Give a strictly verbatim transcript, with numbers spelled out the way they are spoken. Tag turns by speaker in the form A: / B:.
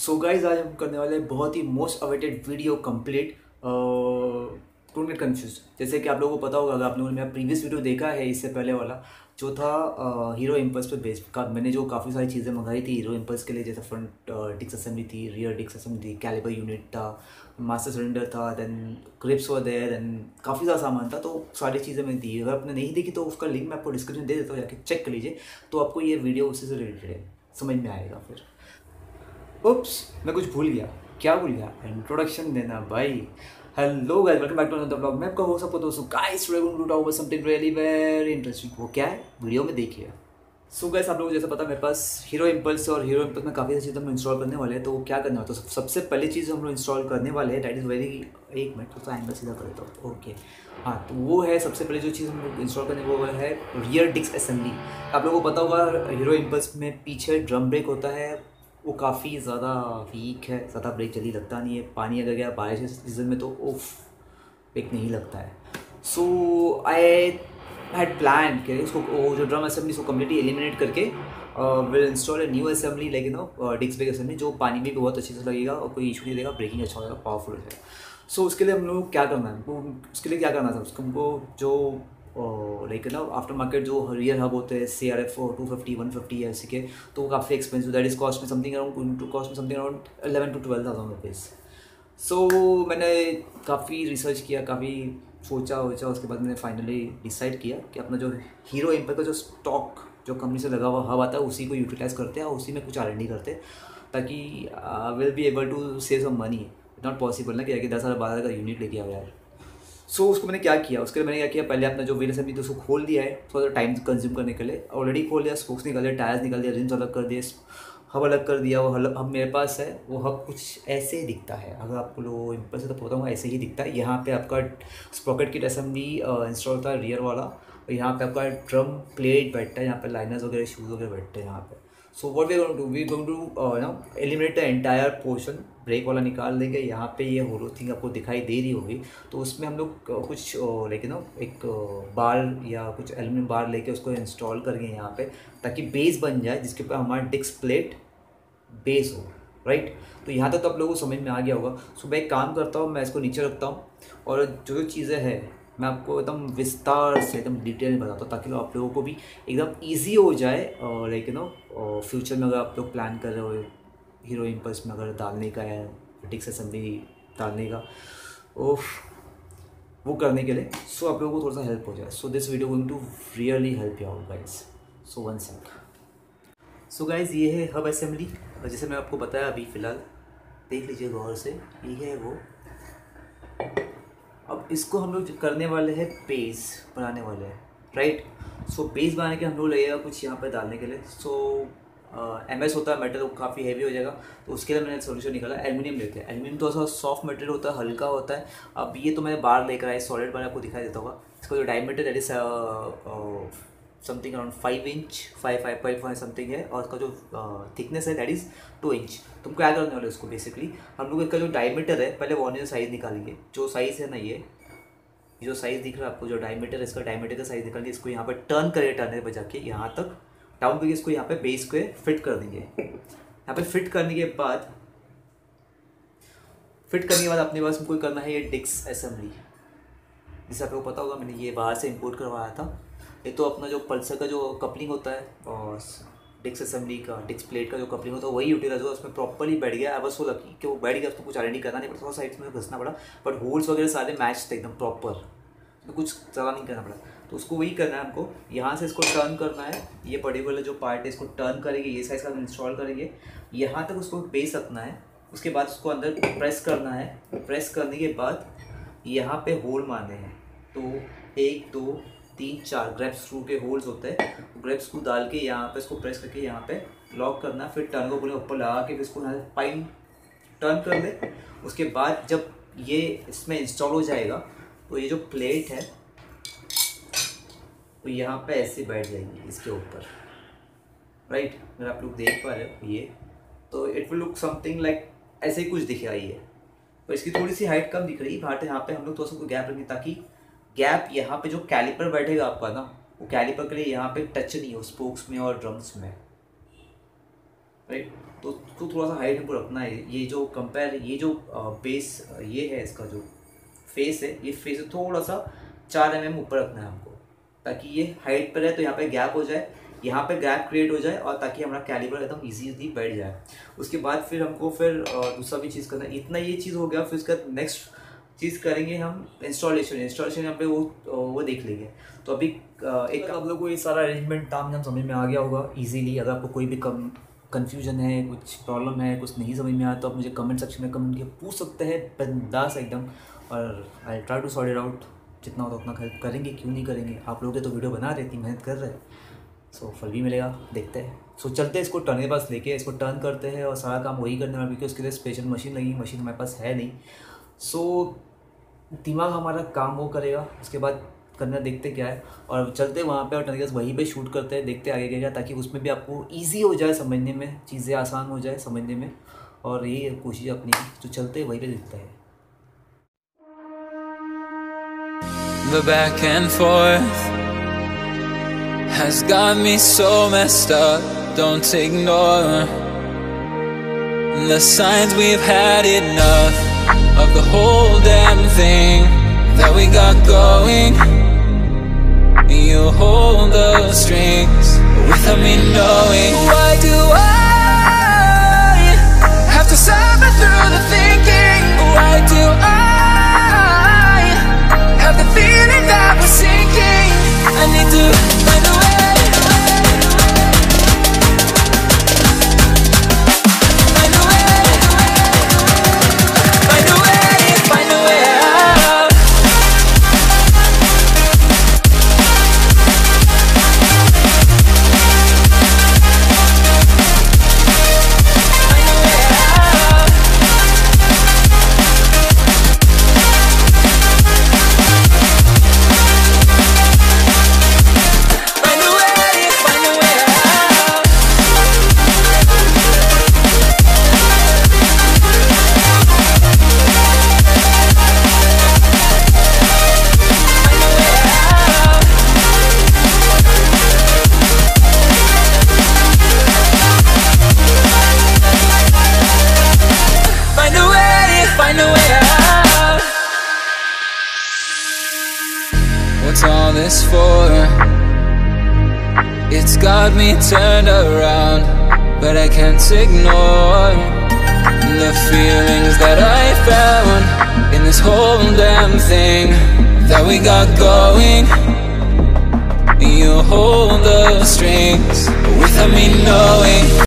A: So guys आज हम करने वाले हैं बहुत ही most awaited video complete. Don't get confuse. जैसे कि आप लोगों को पता होगा, अगर आप लोगों ने मेरा प्रीवियस वीडियो देखा है इससे पहले वाला जो था हीरो इम्पल्स पे बेस्ड का, मैंने जो काफ़ी सारी चीज़ें मंगाई थी हीरो इम्पल्स के लिए, जैसे फ्रंट डिक्स असेंबली थी, रियर डिक्स असेंबली थी, कैलिपर यूनिट था, मास्टर सिलेंडर था, then grips were there, then काफ़ी सारा सामान था। तो सारी चीज़ें मैंने दी। अगर आपने नहीं देखी तो उसका लिंक मैं आपको डिस्क्रिप्शन दे देता हूँ, जाके चेक कर लीजिए। तो आपको ये वीडियो उसी से रिलेटेड है, समझ में आएगा। फिर उप्स, मैं कुछ भूल गया। क्या भूल गया? इंट्रोडक्शन देना भाई। Hello guys, welcome back to another blog. मैं आपका हो सकता दोस्तों guys today going to talk about something really very interesting. वो क्या है, वीडियो में देखिए। सो गाइस, आप लोगों को जैसा पता है मेरे पास हीरो इम्पल्स और हीरो इम्पल्स में काफ़ी सारी चीज़ें हम इंस्टॉल करने वाले हैं। तो क्या करना होता है, तो सबसे पहली चीज़ हम लोग इंस्टॉल करने वाले हैं, दैट इज़ वेरी, एक मिनट तो एंगल सीधा कर देता हूँ। ओके हाँ, तो वो है सबसे पहले जो चीज़ हम लोग इंस्टॉल करने वो है रियर डिस्क असेंबली। आप लोगों को पता होगा हीरो इम्पल्स में पीछे ड्रम ब्रेक होता है, वो काफ़ी ज़्यादा वीक है, ज़्यादा ब्रेक जल्दी लगता नहीं है। पानी अगर गया बारिश के सीज़न में तो उफ, ब्रेक नहीं लगता है। सो आई हैड प्लान कि उसको, वो जो ड्रम असेंबली उसको कम्प्लीटली एलिमिनेट करके will install a new assembly, like you know disc brake assembly, जो पानी में भी बहुत अच्छे से लगेगा और कोई इशू नहीं देगा, ब्रेकिंग अच्छा होगा, पावरफुल है। सो उसके लिए हम लोग क्या करना है, हमको उसके लिए क्या करना था, उसको हमको जो लाइक ना आफ्टर मार्केट जो रियर हब होते हैं C R F two fifty one fifty ऐसे के, तो वो काफ़ी एक्सपेंसिव, दैट इज कॉस्ट में समथिंग अराउंड कॉस्ट में something around eleven to twelve thousand rupees. So मैंने काफ़ी रिसर्च किया, काफ़ी सोचा वोचा, उसके बाद मैंने फाइनली डिसाइड किया कि अपना जो हीरो इम्पल्स का जो स्टॉक जो कंपनी से लगा हुआ हब आता है उसी को यूटिलाइज़ करते हैं और उसी में कुछ आर एन डी करते हैं, ताकि will be able to save some money. Not possible ना कि दस हज़ार बारह हज़ार का यूनिट लेके आओ यार। सो so, उसको मैंने क्या किया, उसके लिए मैंने क्या किया, पहले अपना जो व्हील असेंबली तो उसको खोल दिया है थोड़ा सा टाइम कंज्यूम करने के लिए। ऑलरेडी खोल दिया, स्पोक्स निकाल दिया, टायर्स निकाल दिया, रिम्स अलग कर दिए, हब अलग कर दिया। वो हब मेरे पास है, वो हब कुछ ऐसे ही दिखता है। अगर आपको लो इम्पल्स से तो पता होगा, ऐसे ही दिखता है। यहाँ पे आपका स्प्रॉकेट किट असेंबली इंस्टॉल होता है रियर वाला, और यहाँ पे आपका ड्रम प्लेट बैठता है, यहाँ पे लाइनर्स वगैरह शूज़ वगैरह बैठते हैं यहाँ पे। So what we going to we going to no eliminate the entire portion, brake वाला निकाल देंगे। यहाँ पे ये होलो थिंग आपको दिखाई दे रही होगी, तो उसमें हम लोग कुछ लाइक नो एक बार या कुछ एल्यूमिनियम बार लेके उसको इंस्टॉल करेंगे यहाँ पे, ताकि बेस बन जाए जिसके ऊपर हमारा डिस्क प्लेट बेस हो, राइट। तो यहाँ तक तो आप लोगों को समझ में आ गया होगा। सो मैं एक काम करता हूँ, मैं इसको नीचे रखता हूँ और जो जो चीज़ें हैं मैं आपको एकदम विस्तार से एकदम डिटेल में बताता हूँ, ताकि आप लोगों को भी एकदम ईजी हो जाए। लाइक यू नो फ्यूचर में अगर आप लोग प्लान कर रहे हो हीरो इम्पल्स में अगर डालने का या डिस्क असेंबली डालने का, ओफ, वो करने के लिए, सो आप लोगों को थोड़ा सा हेल्प हो जाए। So this video going to really help you out guys. So one sec. So guys, ये है हब असेंबली, जैसे मैं आपको बताया अभी फ़िलहाल, देख लीजिए गौर से, ये है वो। अब इसको हम लोग करने वाले हैं, बेस बनाने वाले हैं, राइट। सो बेस बनाने के हम लोग लगेगा कुछ यहाँ पे डालने के लिए। सो एम एस होता है मेटल, वो काफ़ी हैवी हो जाएगा, तो उसके लिए मैंने सोल्यूशन निकाला, एल्यूमिनियम लेते हैं। एल्यूमिनियम थोड़ा सा सॉफ्ट मटेरियल होता है, हल्का होता है। अब ये तो मैंने बार लेकर आया, सॉलिड बार आपको दिखाई देता होगा। इसका जो diameter that is something around five inch five five point five something है, और उसका जो थिकनेस है दैट इज़ टू इंच। तुम क्या करने वाले उसको, बेसिकली हम लोग इसका जो डायमीटर है, पहले वर्नियर साइज़ निकालेंगे। जो साइज़ है ना, ये जो साइज़ दिख रहा है आपको, जो डायमीटर है, इसका डायमीटर का साइज़ निकालेंगे। इसको यहाँ पर टर्न करें, टर्न बजा के यहाँ तक डाउन करके इसको यहाँ पे बेस को फिट कर देंगे। यहाँ पे फिट करने के बाद फिट करने के बाद अपने पास हमको करना है ये डिस्क असेंबली। जैसे आपको पता होगा, मैंने ये बाहर से इंपोर्ट करवाया था। ये तो अपना जो पल्सर का जो कपलिंग होता है और डिस्क असेंबली का, डिस्क प्लेट का जो कपलिंग होता है, वही यूटिलाइज हुआ, उसमें प्रॉपर्ली बैठ गया। बस वो लकी कि वो बैठ गया, उसको कुछ आर एन डी करना नहीं पड़ा, थोड़ा साइड में घसना पड़ा, बट होल्स वगैरह सारे मैच थे एकदम प्रॉपर, तो कुछ ज़्यादा नहीं करना पड़ा। तो उसको वही करना है हमको, यहाँ से इसको टर्न करना है। ये पर्टिकुलर जो पार्ट है इसको टर्न करेंगे, ये साइज़ का इंस्टॉल करेंगे, यहाँ तक उसको बेस रखना है। उसके बाद उसको अंदर प्रेस करना है। प्रेस करने के बाद यहाँ पे होल मारने हैं, तो एक दो तीन चार ग्रैप स्क्रू के होल्स होते हैं। ग्रैप स्क्रू डाल के यहाँ पे इसको प्रेस करके यहाँ पे लॉक करना है। फिर टर्न को पूरे ऊपर लगा के फिर इसको यहाँ से पाइन टर्न कर दे। उसके बाद जब ये इसमें इंस्टॉल हो जाएगा, तो ये जो प्लेट है वो यहाँ पे ऐसे बैठ जाएगी इसके ऊपर, राइट। अगर आप लोग देख पा रहे हो ये, तो it will look something like ऐसे ही कुछ दिख रहा है ये, पर इसकी थोड़ी सी हाइट कम दिख रही है। बाहर यहाँ पे हम लोग थोड़ा सा गैप रखेंगे, ताकि गैप यहाँ पे जो कैलिपर बैठेगा आपका ना, वो कैलिपर के लिए यहाँ पे टच नहीं हो स्पोक्स में और ड्रम्स में, राइट। तो आपको थोड़ा सा हाइट हमको रखना है। ये जो कंपेयर ये जो बेस ये है इसका जो फेस है, ये फेस थोड़ा सा चार एम एम ऊपर रखना है हमको, ताकि ये हाइट पर है तो यहाँ पे गैप हो जाए, यहाँ पे गैप क्रिएट हो जाए, और ताकि हमारा कैलिबर एकदम इजीली बैठ जाए। उसके बाद फिर हमको फिर दूसरा भी चीज़ करना है। इतना ये चीज़ हो गया, फिर उसका नेक्स्ट चीज़ करेंगे हम इंस्टॉलेशन। इंस्टॉलेशन यहाँ पे वो वो देख लेंगे। तो अभी एक आप लोगों को ये सारा अरेंजमेंट ताम झाम समझ में आ गया होगा इजीली। अगर आपको कोई भी कम कन्फ्यूजन है, कुछ प्रॉब्लम है, कुछ नहीं समझ में आया, तो आप मुझे कमेंट सेक्शन में कमेंट करके पूछ सकते हैं बिंदास एकदम, और I try to sort it out. जितना होता उतना हेल्प करेंगे, क्यों नहीं करेंगे। आप लोग तो वीडियो बना रहे, इतनी मेहनत कर रहे हैं, सो so, फल भी मिलेगा, देखते हैं। सो so, चलते हैं इसको टर्न के पास लेके, इसको टर्न करते हैं, और सारा काम वही करने वाला, क्योंकि उसके लिए स्पेशल मशीन लगी, मशीन हमारे पास है नहीं। सो so, दिमाग हमारा काम वो करेगा, उसके बाद करना देखते क्या है, और चलते वहाँ पे और टर्न के पास वहीं पे शूट करते हैं, देखते आगे क्या, ताकि उसमें भी आपको ईजी हो जाए समझने में, चीज़ें आसान हो जाए समझने में, और यही कोशिश अपनी। तो चलते वहीं पर देखते हैं।
B: The back and forth has got me so messed up. Don't ignore the signs. We've had enough of the whole damn thing that we got going. You hold the strings without me knowing. Why do I have to suffer through the thinking? Why do I have the feeling that we're sinking? I need to find a way, find a way, find a way, find a way out. Find a way out. What's all this for? It's got me turned around, but I can't ignore the feelings that I found in this whole damn thing that we got going. You hold the strings without me knowing.